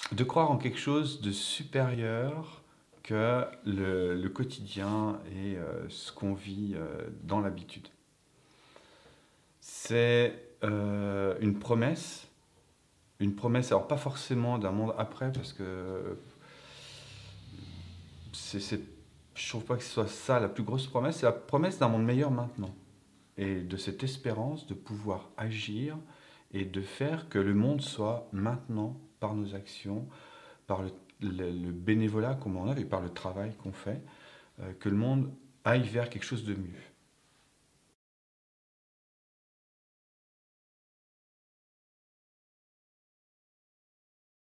de croire en quelque chose de supérieur que le quotidien et ce qu'on vit dans l'habitude. C'est une promesse, alors pas forcément d'un monde après, parce que c'est, je trouve pas que ce soit ça la plus grosse promesse, c'est la promesse d'un monde meilleur maintenant. Et de cette espérance de pouvoir agir et de faire que le monde soit maintenant, par nos actions, par le bénévolat qu'on en a et par le travail qu'on fait, que le monde aille vers quelque chose de mieux.